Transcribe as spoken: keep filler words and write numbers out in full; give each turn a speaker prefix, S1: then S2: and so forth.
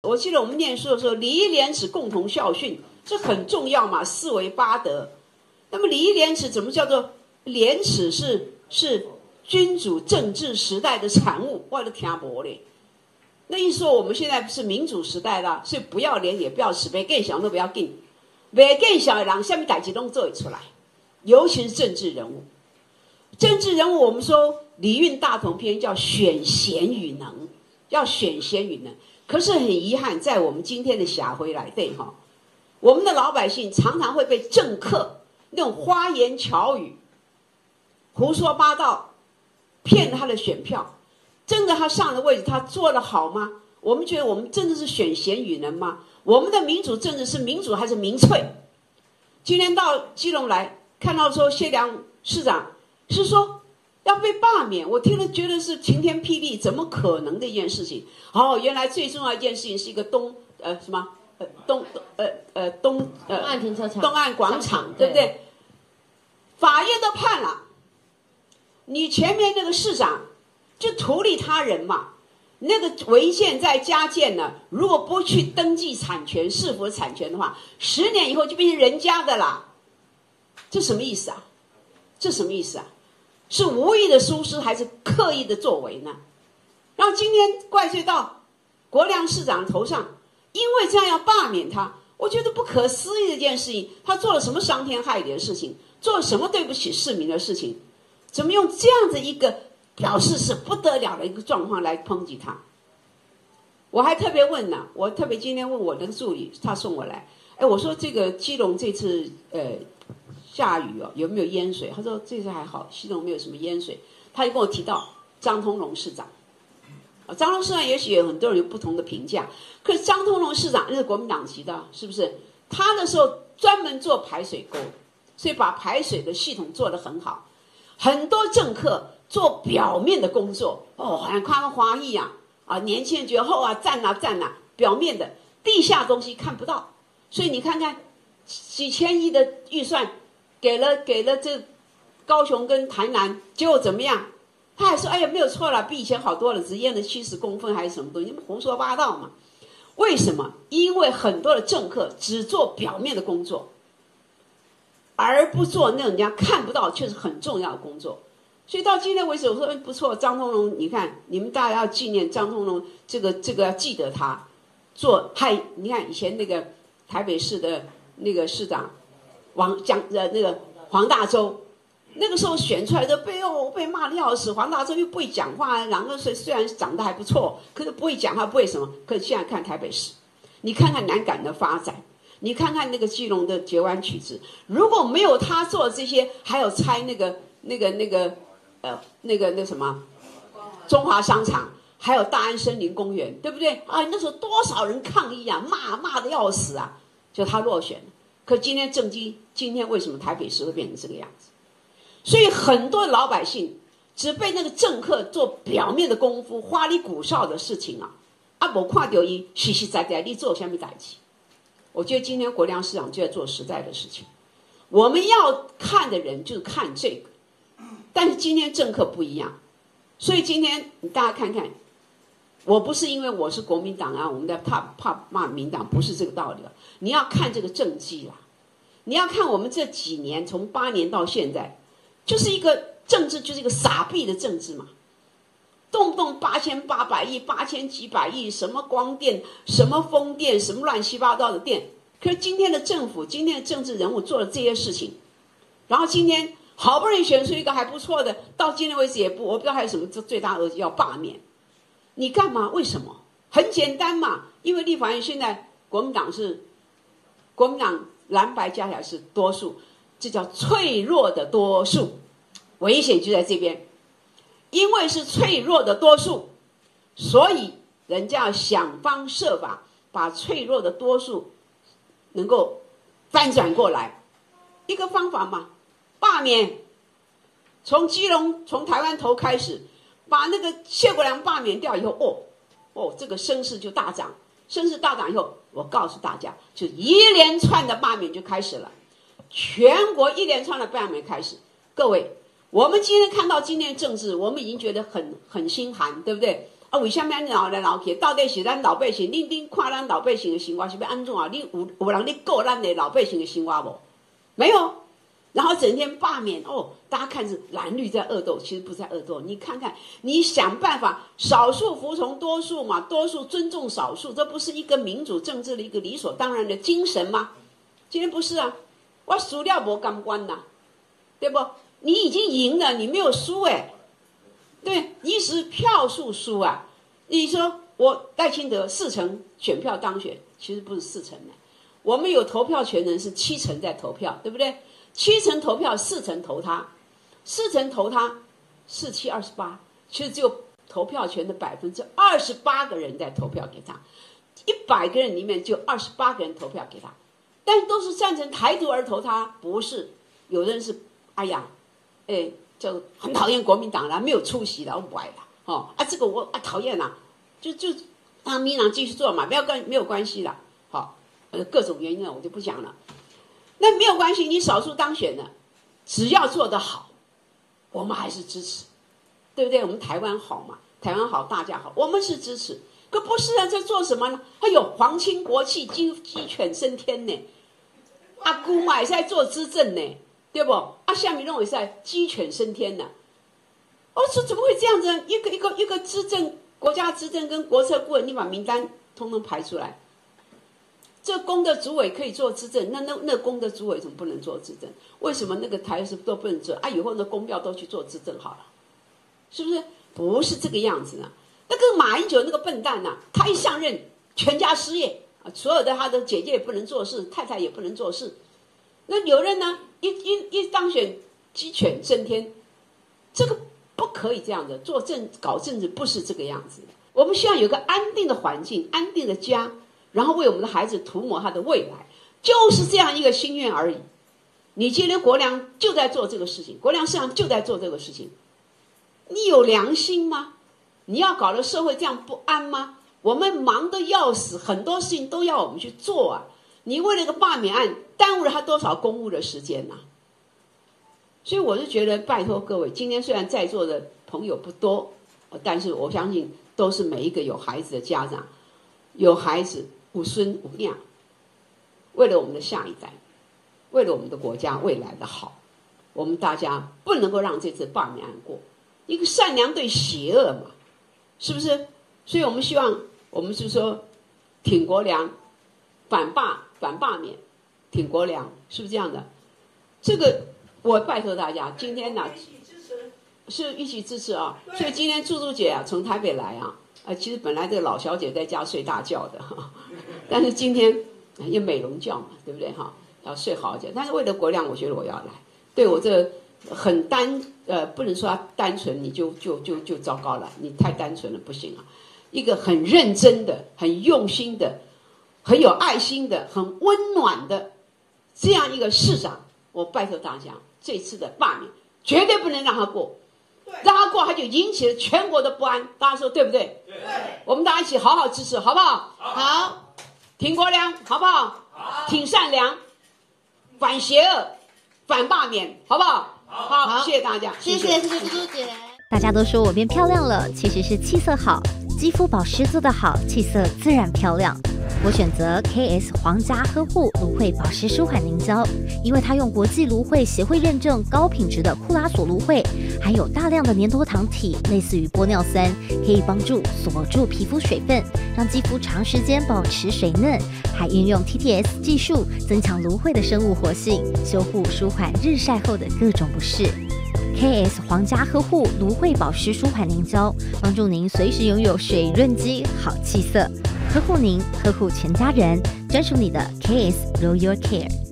S1: 我记得我们念书的时候，礼义廉耻共同校训，这很重要嘛，四维八德。那么礼义廉耻怎么叫做廉耻是？是君主政治时代的产物，我的天伯嘞！那一说我们现在不是民主时代了，所以不要脸也不要耻，别更小都不要更，别更小的人下面代志都做出来，尤其是政治人物。政治人物我们说礼运大同篇叫选贤与能，要选贤与能。可是很遗憾，在我们今天的xã會来对哈，我们的老百姓常常会被政客那种花言巧语、胡说八道骗了他的选票。真的他上了位置，他做得好吗？我们觉得我们真的是选贤与能吗？我们的民主政治是民主还是民粹？今天到基隆来看到说谢良市长是说要被罢免，我听了觉得是晴天霹雳，怎么可能的一件事情？哦，原来最重要一件事情是一个东呃什么呃东呃呃东呃
S2: 东岸停车场、
S1: 东岸广场，对不对？法院都判了，你前面那个市长就图利他人嘛，那个违建再加建呢，如果不去登记产权是否产权的话，十年以后就变成人家的啦。这什么意思啊？这什么意思啊？是无意的疏失还是刻意的作为呢？然后今天怪罪到国良市长头上，因为这样要罢免他，我觉得不可思议的一件事情。他做了什么伤天害理的事情？做了什么对不起市民的事情？怎么用这样的一个表示是不得了的一个状况来抨击他？我还特别问呢，我特别今天问我的助理，他送我来，哎，我说这个基隆这次呃下雨哦，有没有淹水？他说这次还好，基隆没有什么淹水。他就跟我提到张通龙市长，啊，张通市长也许有很多人有不同的评价，可是张通龙市长那是国民党籍的，是不是？他的时候专门做排水沟，所以把排水的系统做得很好。很多政客做表面的工作，哦，好像夸夸华裔啊，啊，年轻人觉得后啊赞啊赞啊，表面的地下东西看不到。所以你看看几千亿的预算给了给了这高雄跟台南，结果怎么样？他还说哎呀没有错了，比以前好多了，只淹了七十公分还是什么东西，胡说八道嘛。为什么？因为很多的政客只做表面的工作，而不做那种人家看不到却是很重要的工作。所以到今天为止，我说不错，张通龙，你看你们大家要纪念张通龙，这个这个要记得他做。害你看以前那个台北市的那个市长王江呃那个黄大洲，那个时候选出来的被哦被骂的要死，黄大洲又不会讲话，然后虽虽然长得还不错，可是不会讲话，不会什么。可是现在看台北市，你看看南港的发展。你看看那个基隆的截弯曲直，如果没有他做这些，还有拆那个那个那个呃那个那什么中华商场，还有大安森林公园，对不对啊？那时候多少人抗议啊，骂骂的要死啊，就他落选了。可今天政绩，今天为什么台北市会变成这个样子？所以很多老百姓只被那个政客做表面的功夫，花里胡哨的事情啊，啊，没看到伊实实在在你做什么代志。我觉得今天国良市长就在做实在的事情，我们要看的人就是看这个，但是今天政客不一样，所以今天大家看看，我不是因为我是国民党啊，我们在怕怕骂民党，不是这个道理了。你要看这个政绩啦，你要看我们这几年从八年到现在，就是一个政治，就是一个傻逼的政治嘛。动不动八千八百亿、八千几百亿，什么光电、什么风电、什么乱七八糟的电。可是今天的政府、今天的政治人物做了这些事情，然后今天好不容易选出一个还不错的，到今天为止也不，我不知道还有什么最大恶要罢免。你干嘛？为什么？很简单嘛，因为立法院现在国民党是国民党蓝白加起来是多数，这叫脆弱的多数，危险就在这边。因为是脆弱的多数，所以人家要想方设法把脆弱的多数能够翻转过来。一个方法嘛，罢免，从基隆从台湾头开始，把那个谢国良罢免掉以后，哦哦，这个声势就大涨，声势大涨以后，我告诉大家，就一连串的罢免就开始了，全国一连串的罢免开始。各位，我们今天看到今天的政治，我们已经觉得很很心寒，对不对？ 啊，为什么你闹来闹去？到底是咱老百姓，恁恁看咱老百姓的生活是要安怎啊？你有有人咧顾咱的老百姓的生活无？没有。然后整天罢免哦，大家看是蓝绿在恶斗，其实不在恶斗。你看看，你想办法，少数服从多数嘛，多数尊重少数，这不是一个民主政治的一个理所当然的精神吗？今天不是啊，我输了没感官呐，对不？你已经赢了，你没有输哎，对，你是票数输啊。你说我赖清德四成选票当选，其实不是四成的，我们有投票权人是七成在投票，对不对？七成投票，四成投他，四成投他，四七二十八，其实只有投票权的百分之二十八个人在投票给他，一百个人里面就二十八个人投票给他，但都是赞成台独而投他，不是有人是哎呀，哎，就很讨厌国民党啦，没有出息啦，我不爱啦，哦啊，这个我啊讨厌啦，就就让民党继续做嘛，没有关没有关系啦，好，呃，各种原因我就不讲了。那没有关系，你少数当选了，只要做得好，我们还是支持，对不对？我们台湾好嘛，台湾好，大家好，我们是支持。可不是啊，在做什么呢？哎呦，皇亲国戚，鸡鸡犬升天呢，阿姑嘛也是在做执政呢，对不？啊，下面弄也是在鸡犬升天呢。我说怎么会这样子？一个一个一个执政国家执政跟国策顾问，你把名单通通排出来。这公的主委可以做执政，那那那公的主委怎么不能做执政？为什么那个台是都不能做啊？以后那公票都去做执政好了，是不是？不是这个样子啊！那个马英九那个笨蛋呐、啊，他一上任全家失业啊，所有的他的姐姐也不能做事，太太也不能做事。那有人呢，一一一当选鸡犬升天，这个不可以这样的做政搞政治，不是这个样子的。我们需要有个安定的环境，安定的家。然后为我们的孩子涂抹他的未来，就是这样一个心愿而已。你今天国良就在做这个事情，国良市长就在做这个事情。你有良心吗？你要搞得社会这样不安吗？我们忙得要死，很多事情都要我们去做啊。你为了个罢免案，耽误了他多少公务的时间啊？所以我是觉得，拜托各位，今天虽然在座的朋友不多，但是我相信都是每一个有孩子的家长，有孩子。有孙有娘，为了我们的下一代，为了我们的国家未来的好，我们大家不能够让这次罢免案过。一个善良对邪恶嘛，是不是？所以我们希望，我们是说挺国良，反罢反罢免，挺国良，是不是这样的？这个我拜托大家，今天呢、啊、是一起支持啊。所以今天柱柱姐啊从台北来啊。啊，其实本来这个老小姐在家睡大觉的哈，但是今天也美容觉嘛，对不对哈？要睡好一点。但是为了国良，我觉得我要来。对我这很单呃，不能说他单纯，你就就就就糟糕了，你太单纯了不行啊。一个很认真的、很用心的、很有爱心的、很温暖的这样一个市长，我拜托大家，这次的罢免绝对不能让他过。让他过，他就引起了全国的不安。大家说对不对？对。我们大家一起好好支持，好不好？好。好，挺国良，好不好？好。挺善良，反邪恶，反罢免，好不好？好。好，谢谢大家，
S2: 谢谢，谢谢猪猪姐。大家都说我变漂亮了，其实是气色好，肌肤保湿做得好，气色自然漂亮。我选择 K S 皇家呵护芦荟保湿舒缓凝胶，因为它用国际芦荟协会认证高品质的库拉索芦荟，含有大量的粘多糖体，类似于玻尿酸，可以帮助锁住皮肤水分，让肌肤长时间保持水嫩，还运用 T T S 技术增强芦荟的生物活性，修护舒缓日晒后的各种不适。K S 皇家呵护芦荟保湿舒缓凝胶，帮助您随时拥有水润肌、好气色，呵护您，呵护全家人，专属你的 K S Royal Care。